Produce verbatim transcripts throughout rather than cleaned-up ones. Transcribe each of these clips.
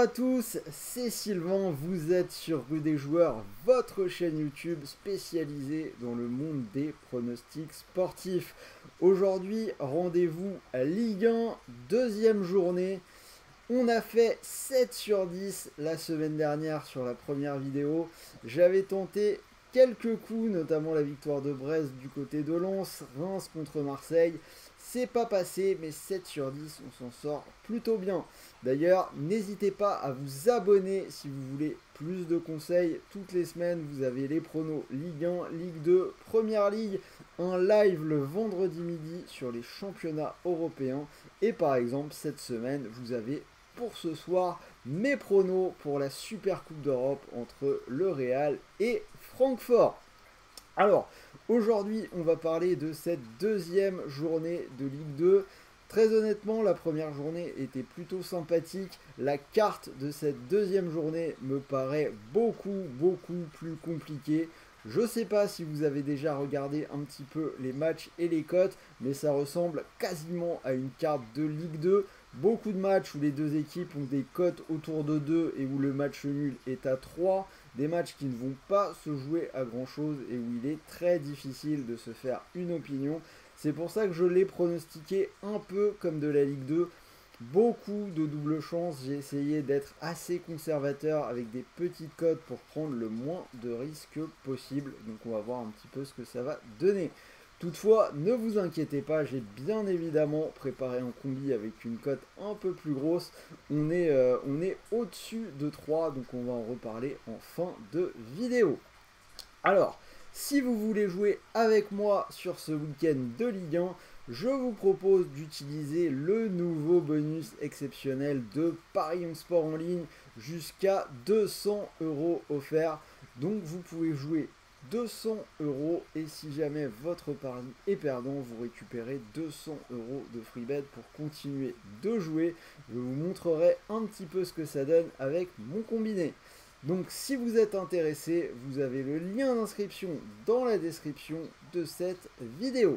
à tous, c'est Sylvain, vous êtes sur Rue des Joueurs, votre chaîne YouTube spécialisée dans le monde des pronostics sportifs. Aujourd'hui, rendez-vous à Ligue un, deuxième journée. On a fait sept sur dix la semaine dernière sur la première vidéo. J'avais tenté quelques coups, notamment la victoire de Brest du côté de Lens, Reims contre Marseille. C'est pas passé, mais sept sur dix, on s'en sort plutôt bien. D'ailleurs, n'hésitez pas à vous abonner si vous voulez plus de conseils. Toutes les semaines, vous avez les pronos Ligue un, Ligue deux, Première Ligue, un live le vendredi midi sur les championnats européens. Et par exemple, cette semaine, vous avez pour ce soir mes pronos pour la Super Coupe d'Europe entre le Real et Francfort. Alors, aujourd'hui, on va parler de cette deuxième journée de Ligue deux. Très honnêtement, la première journée était plutôt sympathique. La carte de cette deuxième journée me paraît beaucoup, beaucoup plus compliquée. Je ne sais pas si vous avez déjà regardé un petit peu les matchs et les cotes, mais ça ressemble quasiment à une carte de Ligue deux. Beaucoup de matchs où les deux équipes ont des cotes autour de deux et où le match nul est à trois. Des matchs qui ne vont pas se jouer à grand chose et où il est très difficile de se faire une opinion. C'est pour ça que je l'ai pronostiqué un peu comme de la Ligue deux. Beaucoup de double chance, j'ai essayé d'être assez conservateur avec des petites cotes pour prendre le moins de risques possible. Donc on va voir un petit peu ce que ça va donner. Toutefois, ne vous inquiétez pas, j'ai bien évidemment préparé un combi avec une cote un peu plus grosse. On est, euh, on est au-dessus de trois, donc on va en reparler en fin de vidéo. Alors, si vous voulez jouer avec moi sur ce week-end de Ligue un, je vous propose d'utiliser le nouveau bonus exceptionnel de Paris Home Sport en ligne jusqu'à deux cents euros offerts. Donc vous pouvez jouer deux cents euros et si jamais votre pari est perdant, vous récupérez deux cents euros de free bet pour continuer de jouer. Je vous montrerai un petit peu ce que ça donne avec mon combiné. Donc si vous êtes intéressé, vous avez le lien d'inscription dans la description de cette vidéo.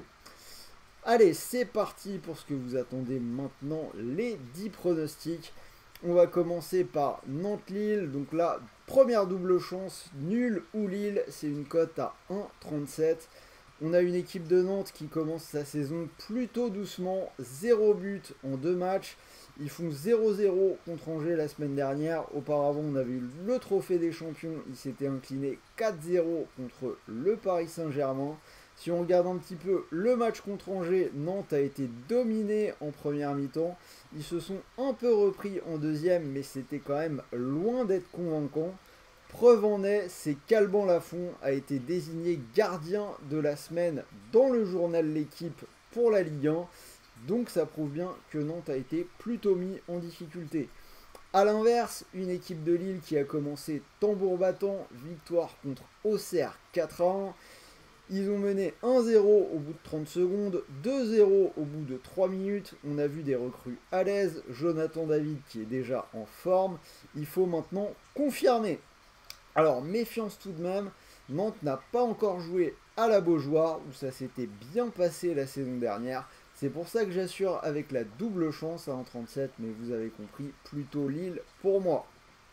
Allez, c'est parti pour ce que vous attendez maintenant, les dix pronostics. On va commencer par Nantes-Lille. Donc là, première double chance, nul ou Lille, c'est une cote à un virgule trente-sept. On a une équipe de Nantes qui commence sa saison plutôt doucement, zéro but en deux matchs. Ils font zéro zéro contre Angers la semaine dernière. Auparavant, on avait eu le trophée des champions. Ils s'étaient inclinés quatre zéro contre le Paris Saint-Germain. Si on regarde un petit peu le match contre Angers, Nantes a été dominé en première mi-temps. Ils se sont un peu repris en deuxième, mais c'était quand même loin d'être convaincant. Preuve en est, c'est qu'Alban Lafont a été désigné gardien de la semaine dans le journal L'Équipe pour la Ligue un. Donc ça prouve bien que Nantes a été plutôt mis en difficulté. A l'inverse, une équipe de Lille qui a commencé tambour battant, victoire contre Auxerre quatre à un. Ils ont mené un zéro au bout de trente secondes, deux zéro au bout de trois minutes. On a vu des recrues à l'aise, Jonathan David qui est déjà en forme. Il faut maintenant confirmer. Alors méfiance tout de même, Nantes n'a pas encore joué à la Beaujoire où ça s'était bien passé la saison dernière. C'est pour ça que j'assure avec la double chance à un virgule trente-sept, mais vous avez compris, plutôt Lille pour moi.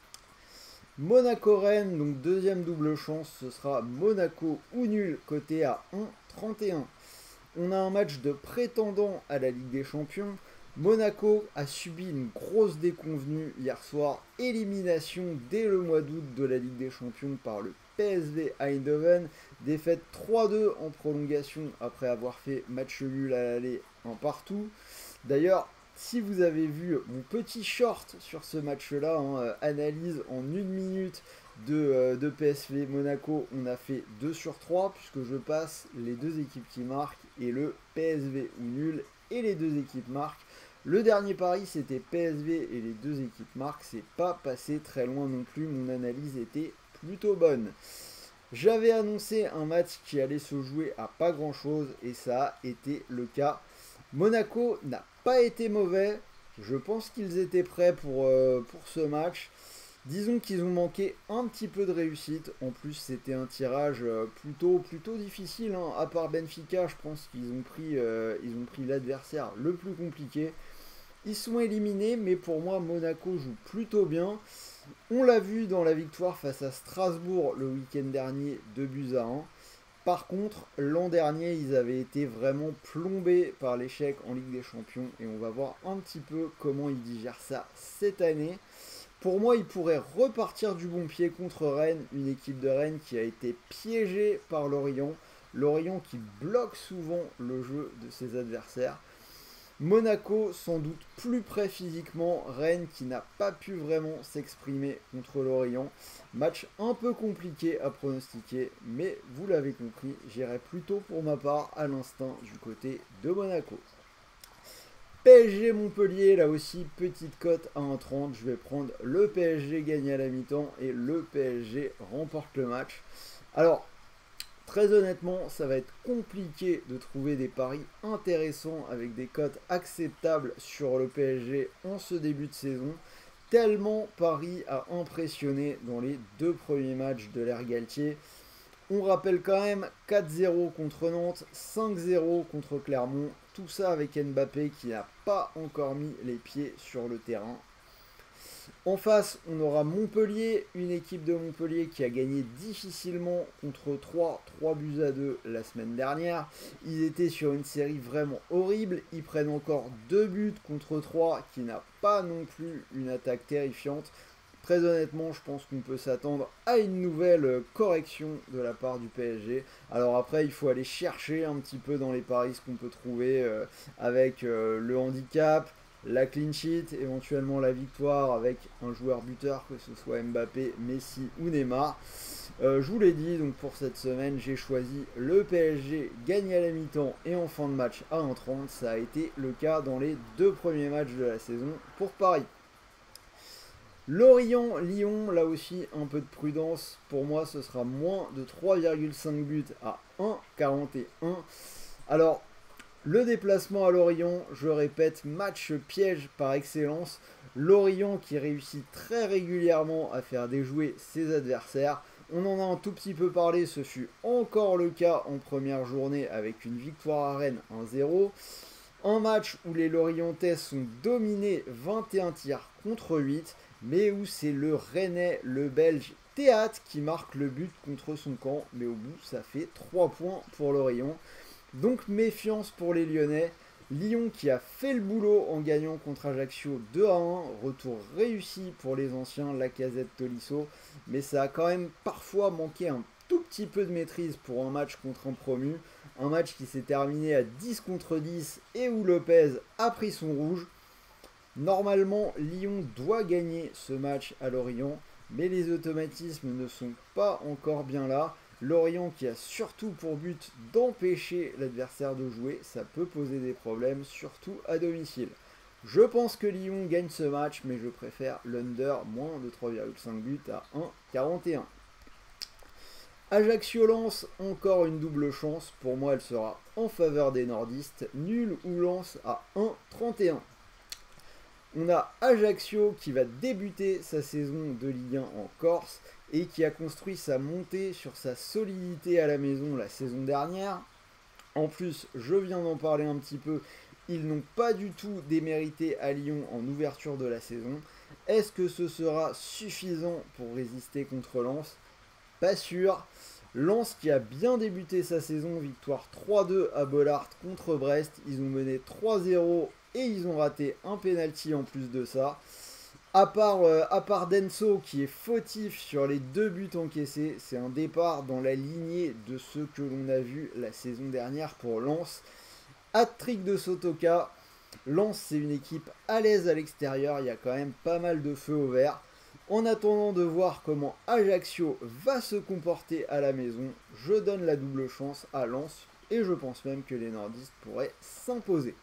Monaco-Rennes, donc deuxième double chance, ce sera Monaco ou nul, côté à un virgule trente et un. On a un match de prétendant à la Ligue des Champions. Monaco a subi une grosse déconvenue hier soir, élimination dès le mois d'août de la Ligue des Champions par le P S V Eindhoven, défaite trois deux en prolongation après avoir fait match nul à l'aller un partout. D'ailleurs, si vous avez vu mon petit short sur ce match-là, hein, analyse en une minute de, euh, de P S V Monaco, on a fait deux sur trois puisque je passe les deux équipes qui marquent et le P S V ou nul et les deux équipes marquent. Le dernier pari c'était P S V et les deux équipes marquent, c'est pas passé très loin non plus, mon analyse était plutôt bonne. J'avais annoncé un match qui allait se jouer à pas grand chose et ça a été le cas. Monaco n'a pas été mauvais, je pense qu'ils étaient prêts pour, euh, pour ce match. Disons qu'ils ont manqué un petit peu de réussite. En plus, c'était un tirage plutôt, plutôt difficile. Hein. À part Benfica, je pense qu'ils ont pris, euh, ils ont pris l'adversaire le plus compliqué. Ils sont éliminés, mais pour moi, Monaco joue plutôt bien. On l'a vu dans la victoire face à Strasbourg le week-end dernier, deux buts à un. Par contre, l'an dernier, ils avaient été vraiment plombés par l'échec en Ligue des Champions et on va voir un petit peu comment ils digèrent ça cette année. Pour moi, ils pourraient repartir du bon pied contre Rennes, une équipe de Rennes qui a été piégée par Lorient. Lorient qui bloque souvent le jeu de ses adversaires. Monaco sans doute plus près physiquement, Rennes qui n'a pas pu vraiment s'exprimer contre Lorient. Match un peu compliqué à pronostiquer, mais vous l'avez compris, j'irai plutôt pour ma part à l'instinct du côté de Monaco. P S G Montpellier, là aussi petite cote à un virgule trente, je vais prendre le P S G gagné à la mi-temps et le P S G remporte le match. Alors, très honnêtement, ça va être compliqué de trouver des paris intéressants avec des cotes acceptables sur le P S G en ce début de saison. Tellement Paris a impressionné dans les deux premiers matchs de l'ère Galtier. On rappelle quand même quatre zéro contre Nantes, cinq zéro contre Clermont. Tout ça avec Mbappé qui n'a pas encore mis les pieds sur le terrain. En face, on aura Montpellier, une équipe de Montpellier qui a gagné difficilement contre Troyes, trois buts à deux la semaine dernière. Ils étaient sur une série vraiment horrible. Ils prennent encore deux buts contre Troyes qui n'a pas non plus une attaque terrifiante. Très honnêtement, je pense qu'on peut s'attendre à une nouvelle correction de la part du P S G. Alors après, il faut aller chercher un petit peu dans les paris ce qu'on peut trouver euh, avec euh, le handicap, la clean sheet, éventuellement la victoire avec un joueur buteur, que ce soit Mbappé, Messi ou Neymar. Euh, je vous l'ai dit, donc pour cette semaine, j'ai choisi le P S G gagné à la mi-temps et en fin de match à un virgule trente. Ça a été le cas dans les deux premiers matchs de la saison pour Paris. Lorient-Lyon, là aussi un peu de prudence, pour moi ce sera moins de trois virgule cinq buts à un virgule quarante et un. Alors, le déplacement à Lorient, je répète, match piège par excellence. Lorient qui réussit très régulièrement à faire déjouer ses adversaires. On en a un tout petit peu parlé, ce fut encore le cas en première journée avec une victoire à Rennes un zéro. Un match où les Lorientais sont dominés vingt et un tirs contre huit, mais où c'est le Rennais, le Belge Théâtre qui marque le but contre son camp. Mais au bout, ça fait trois points pour Lorient. Donc méfiance pour les Lyonnais. Lyon qui a fait le boulot en gagnant contre Ajaccio deux à un. Retour réussi pour les anciens Lacazette, Tolisso. Mais ça a quand même parfois manqué un tout petit peu de maîtrise pour un match contre un promu. Un match qui s'est terminé à dix contre dix et où Lopez a pris son rouge. Normalement, Lyon doit gagner ce match à Lorient, mais les automatismes ne sont pas encore bien là. Lorient qui a surtout pour but d'empêcher l'adversaire de jouer, ça peut poser des problèmes, surtout à domicile. Je pense que Lyon gagne ce match, mais je préfère l'under moins de trois virgule cinq buts à un virgule quarante et un. Ajaccio-Lens, encore une double chance. Pour moi, elle sera en faveur des nordistes. Nul ou Lens à un virgule trente et un. On a Ajaccio qui va débuter sa saison de Ligue un en Corse et qui a construit sa montée sur sa solidité à la maison la saison dernière. En plus, je viens d'en parler un petit peu, ils n'ont pas du tout démérité à Lyon en ouverture de la saison. Est-ce que ce sera suffisant pour résister contre Lens ? Pas sûr. Lens qui a bien débuté sa saison, victoire trois deux à Bollaert contre Brest. Ils ont mené trois zéro et ils ont raté un penalty en plus de ça. À part, euh, à part Denso qui est fautif sur les deux buts encaissés, c'est un départ dans la lignée de ce que l'on a vu la saison dernière pour Lens. Hat-trick de Sotoka. Lens, c'est une équipe à l'aise à l'extérieur, il y a quand même pas mal de feu au vert. En attendant de voir comment Ajaccio va se comporter à la maison, je donne la double chance à Lens et je pense même que les nordistes pourraient s'imposer.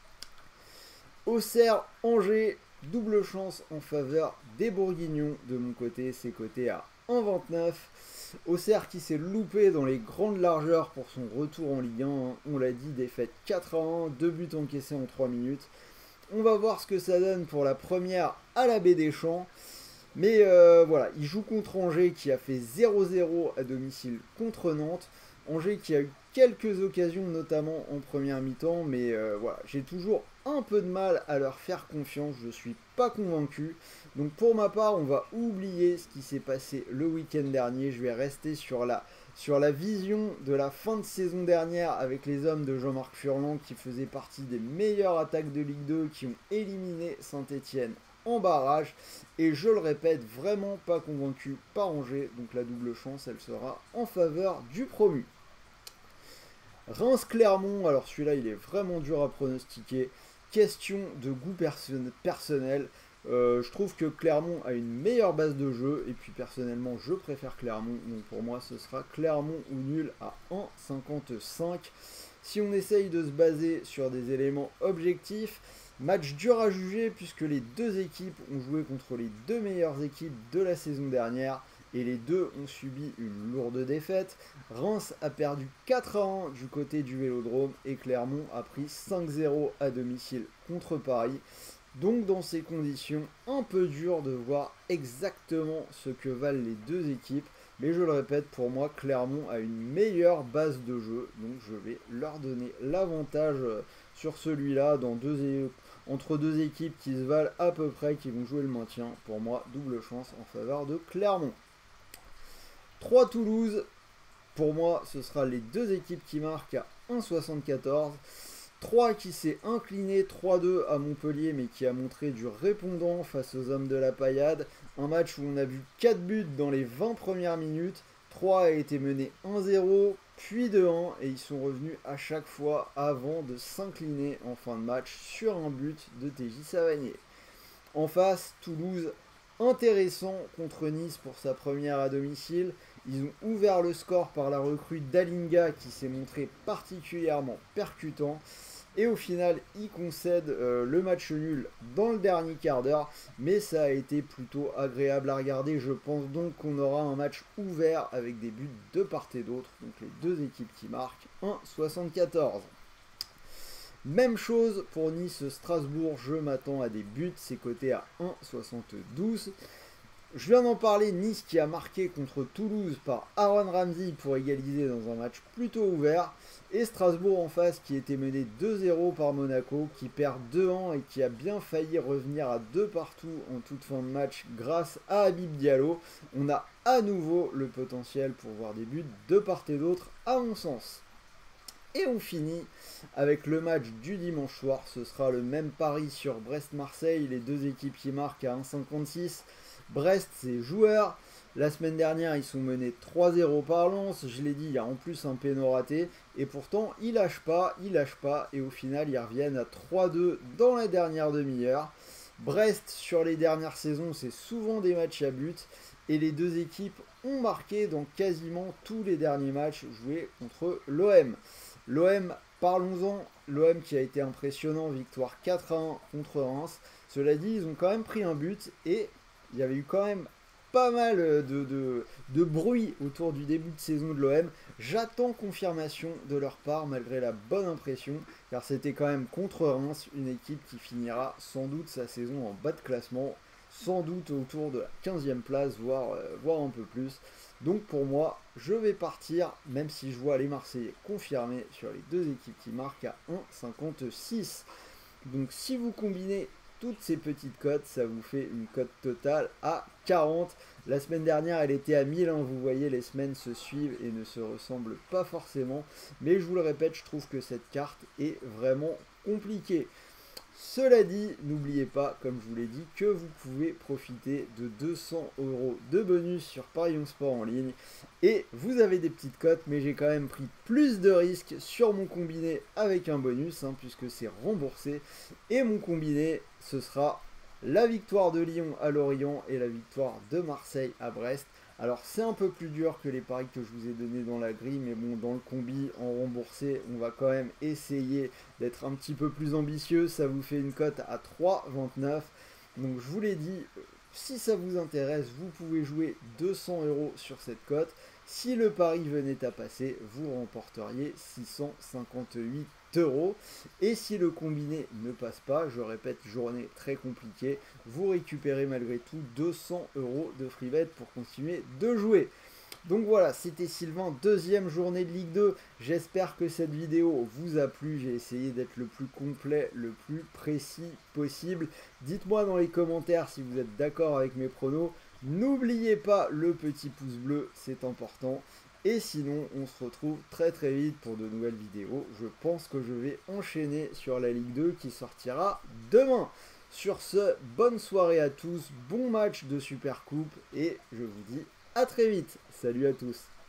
Auxerre-Angers, double chance en faveur des Bourguignons. De mon côté, c'est coté à un virgule vingt-neuf. Auxerre qui s'est loupé dans les grandes largeurs pour son retour en Ligue un. On l'a dit, défaite quatre à un, deux buts encaissés en trois minutes. On va voir ce que ça donne pour la première à la Baie des Champs. Mais euh, voilà, il joue contre Angers qui a fait zéro zéro à domicile contre Nantes. Angers qui a eu quelques occasions, notamment en première mi-temps, mais euh, voilà, j'ai toujours un peu de mal à leur faire confiance, je ne suis pas convaincu. Donc pour ma part, on va oublier ce qui s'est passé le week-end dernier. Je vais rester sur la, sur la vision de la fin de saison dernière avec les hommes de Jean-Marc Furlan qui faisaient partie des meilleures attaques de Ligue deux, qui ont éliminé Saint-Etienne en barrage. Et je le répète, vraiment pas convaincu par Angers. Donc la double chance, elle sera en faveur du promu. Reims-Clermont, alors celui-là il est vraiment dur à pronostiquer. Question de goût perso- personnel. Euh, je trouve que Clermont a une meilleure base de jeu. Et puis personnellement je préfère Clermont. Donc pour moi ce sera Clermont ou nul à un virgule cinquante-cinq. Si on essaye de se baser sur des éléments objectifs, match dur à juger puisque les deux équipes ont joué contre les deux meilleures équipes de la saison dernière. Et les deux ont subi une lourde défaite. Reims a perdu quatre à un du côté du Vélodrome et Clermont a pris cinq zéro à domicile contre Paris. Donc dans ces conditions, un peu dur de voir exactement ce que valent les deux équipes. Mais je le répète, pour moi, Clermont a une meilleure base de jeu. Donc je vais leur donner l'avantage sur celui-là dans deux entre deux équipes qui se valent à peu près, qui vont jouer le maintien. Pour moi, double chance en faveur de Clermont. trois Toulouse, pour moi ce sera les deux équipes qui marquent à un virgule soixante-quatorze. trois qui s'est incliné trois deux à Montpellier mais qui a montré du répondant face aux hommes de la paillade. Un match où on a vu quatre buts dans les vingt premières minutes. trois a été mené un zéro puis deux un et ils sont revenus à chaque fois avant de s'incliner en fin de match sur un but de T J Savanier. En face, Toulouse, intéressant contre Nice pour sa première à domicile. Ils ont ouvert le score par la recrue d'Alinga qui s'est montré particulièrement percutant. Et au final, ils concèdent euh, le match nul dans le dernier quart d'heure. Mais ça a été plutôt agréable à regarder. Je pense donc qu'on aura un match ouvert avec des buts de part et d'autre. Donc les deux équipes qui marquent un virgule soixante-quatorze. Même chose pour Nice-Strasbourg, je m'attends à des buts, c'est coté à un virgule soixante-douze. Je viens d'en parler, Nice qui a marqué contre Toulouse par Aaron Ramsey pour égaliser dans un match plutôt ouvert. Et Strasbourg en face qui était mené deux zéro par Monaco, qui perd deux un et qui a bien failli revenir à deux partout en toute fin de match grâce à Habib Diallo. On a à nouveau le potentiel pour voir des buts de part et d'autre à mon sens. Et on finit avec le match du dimanche soir. Ce sera le même pari sur Brest-Marseille. Les deux équipes qui marquent à un virgule cinquante-six. Brest, c'est joueur. La semaine dernière, ils sont menés trois zéro par Lens. Je l'ai dit, il y a en plus un péno raté. Et pourtant, ils lâchent pas, ils lâchent pas. Et au final, ils reviennent à trois deux dans la dernière demi-heure. Brest, sur les dernières saisons, c'est souvent des matchs à but. Et les deux équipes ont marqué dans quasiment tous les derniers matchs joués contre l'O M. L'O M, parlons-en, l'O M qui a été impressionnant, victoire quatre à un contre Reims. Cela dit, ils ont quand même pris un but et il y avait eu quand même pas mal de, de, de bruit autour du début de saison de l'O M. J'attends confirmation de leur part malgré la bonne impression, car c'était quand même contre Reims, une équipe qui finira sans doute sa saison en bas de classement, sans doute autour de la quinzième place, voire, euh, voire un peu plus. Donc pour moi, je vais partir, même si je vois les Marseillais confirmés sur les deux équipes qui marquent à un virgule cinquante-six. Donc si vous combinez toutes ces petites cotes, ça vous fait une cote totale à quarante. La semaine dernière, elle était à mille. Hein. Vous voyez, les semaines se suivent et ne se ressemblent pas forcément. Mais je vous le répète, je trouve que cette carte est vraiment compliquée. Cela dit, n'oubliez pas, comme je vous l'ai dit, que vous pouvez profiter de deux cents euros de bonus sur Parions Sport en ligne. Et vous avez des petites cotes, mais j'ai quand même pris plus de risques sur mon combiné avec un bonus, hein, puisque c'est remboursé. Et mon combiné, ce sera la victoire de Lyon à Lorient et la victoire de Marseille à Brest. Alors c'est un peu plus dur que les paris que je vous ai donnés dans la grille, mais bon, dans le combi en remboursé, on va quand même essayer d'être un petit peu plus ambitieux. Ça vous fait une cote à trois virgule vingt-neuf. Donc je vous l'ai dit, si ça vous intéresse, vous pouvez jouer deux cents euros sur cette cote. Si le pari venait à passer, vous remporteriez six cent cinquante-huit euros. Et si le combiné ne passe pas, je répète, journée très compliquée, vous récupérez malgré tout deux cents euros de free bet pour continuer de jouer. Donc voilà, c'était Sylvain, deuxième journée de Ligue deux. J'espère que cette vidéo vous a plu. J'ai essayé d'être le plus complet, le plus précis possible. Dites-moi dans les commentaires si vous êtes d'accord avec mes pronos. N'oubliez pas le petit pouce bleu, c'est important. Et sinon, on se retrouve très très vite pour de nouvelles vidéos. Je pense que je vais enchaîner sur la Ligue deux qui sortira demain. Sur ce, bonne soirée à tous, bon match de Super Coupe et je vous dis à très vite. Salut à tous.